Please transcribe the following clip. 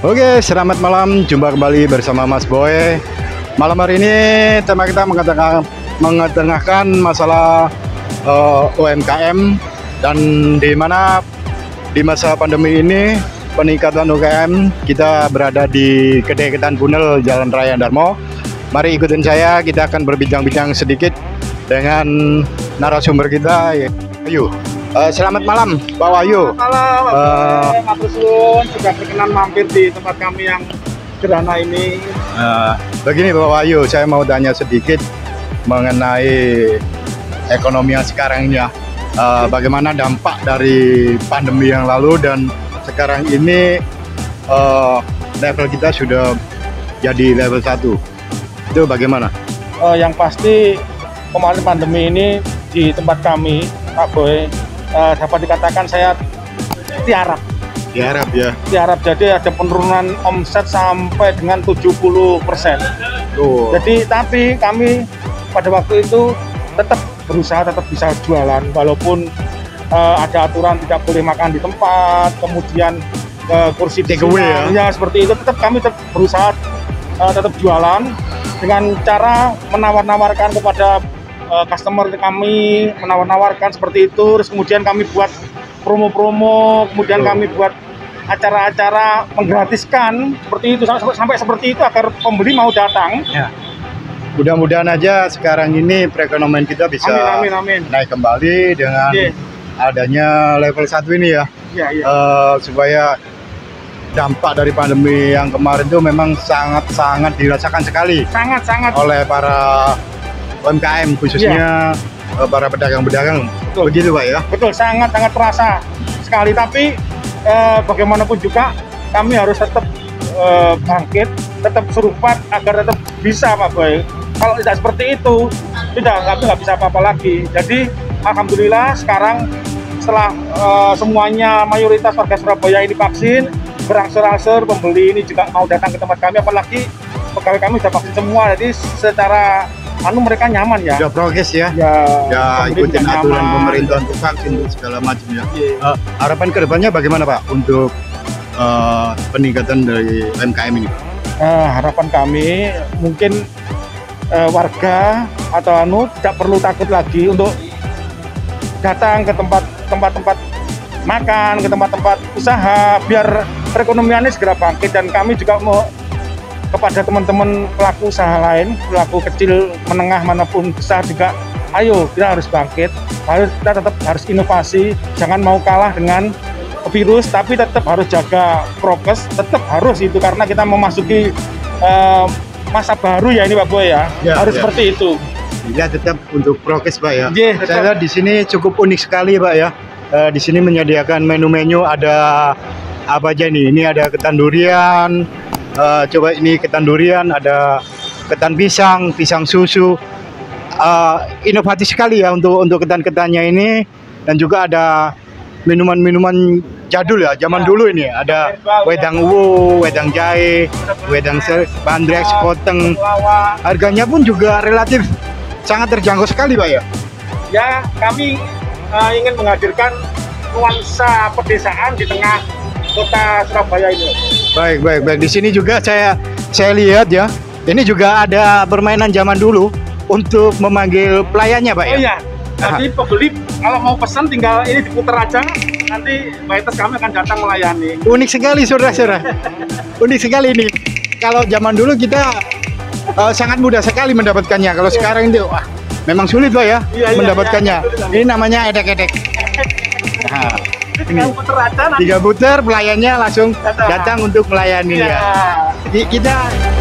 Oke, selamat malam. Jumpa kembali bersama Mas Boy. Malam hari ini tema kita mengetengahkan masalah UMKM, dan di mana di masa pandemi ini peningkatan UMKM. Kita berada di Kedai Ketan Punel, Jalan Raya Darmo. Mari ikutin saya, kita akan berbincang-bincang sedikit dengan narasumber kita. Ayo. Selamat malam, Pak Wahyu. Malam, Mas Rusun sudah berkenan mampir di tempat kami yang sederhana ini. Begini Pak Wahyu, saya mau tanya sedikit mengenai ekonomi yang sekarang ini ya. Bagaimana dampak dari pandemi yang lalu dan sekarang ini level kita sudah jadi level 1. Itu bagaimana? Yang pasti kemarin pandemi ini di tempat kami, Pak Boy, dapat dikatakan saya tiarap. Tiarap ya? Tiarap, jadi ada penurunan omset sampai dengan 70%. Jadi tapi kami pada waktu itu tetap berusaha, tetap bisa jualan walaupun ada aturan tidak boleh makan di tempat, kemudian kursi take away ya seperti itu. Tetap kami tetap berusaha tetap jualan dengan cara menawar-nawarkan kepada customer kami, menawar-nawarkan seperti itu. Terus kemudian kami buat promo-promo, kemudian kami buat acara-acara menggratiskan seperti itu, sampai seperti itu agar pembeli mau datang. Ya. Mudah-mudahan aja sekarang ini perekonomian kita bisa amin. naik kembali dengan adanya level 1 ini ya. Supaya dampak dari pandemi yang kemarin itu memang sangat-sangat dirasakan sekali. Sangat oleh para UMKM, khususnya para pedagang-pedagang. Begitu Pak ya? Betul, sangat-sangat terasa sekali. Tapi bagaimanapun juga kami harus tetap bangkit, tetap survive agar tetap bisa Pak Boy. Kalau tidak seperti itu, kami nggak bisa apa-apa lagi. Jadi alhamdulillah sekarang setelah semuanya mayoritas warga Surabaya ini vaksin, berangsur-angsur pembeli ini juga mau datang ke tempat kami, apalagi pegawai kami sudah vaksin semua. Jadi secara mereka nyaman ya. Sudah progres ya. Ya ikutin aturan pemerintah untuk vaksin segala macam ya. Harapan kedepannya bagaimana Pak untuk peningkatan dari UMKM ini? Harapan kami mungkin warga atau tidak perlu takut lagi untuk datang ke tempat-tempat makan, ke tempat-tempat usaha, biar perekonomiannya segera bangkit. Dan kami juga mau kepada teman-teman pelaku usaha lain, pelaku kecil, menengah, manapun besar juga, ayo kita harus bangkit, kita tetap harus inovasi, jangan mau kalah dengan virus, tapi tetap harus jaga prokes, tetap harus itu, karena kita memasuki masa baru ya ini Pak Boy ya, harus seperti itu. Ya tetap untuk prokes Pak ya. Saya lihat di sini cukup unik sekali Pak ya. Di sini menyediakan menu-menu, ada apa aja nih? Ini ada ketan durian. Coba ini ketan durian, ada ketan pisang, pisang susu. Inovatif sekali ya untuk ketan-ketannya ini. Dan juga ada minuman-minuman jadul ya, zaman dulu ini. Ada wedang uwu, wedang jahe, wedang bandrek, sekoteng. Harganya pun juga relatif sangat terjangkau sekali Pak ya. Ya, kami ingin menghadirkan nuansa pedesaan di tengah kota Surabaya ini. Baik. Di sini juga saya lihat ya. Ini juga ada permainan zaman dulu untuk memanggil pelayannya Pak ya. Oh iya. Jadi pembeli kalau mau pesan tinggal ini diputar aja, nanti waiters kami akan datang melayani. Unik sekali saudara-saudara. Unik sekali ini. Kalau zaman dulu kita sangat mudah sekali mendapatkannya. Kalau sekarang itu memang sulit Pak ya mendapatkannya. Ini namanya edek-edek. Nah, Tinggal putar aja, nanti 3 putar pelayannya langsung datang untuk melayani ya. Kita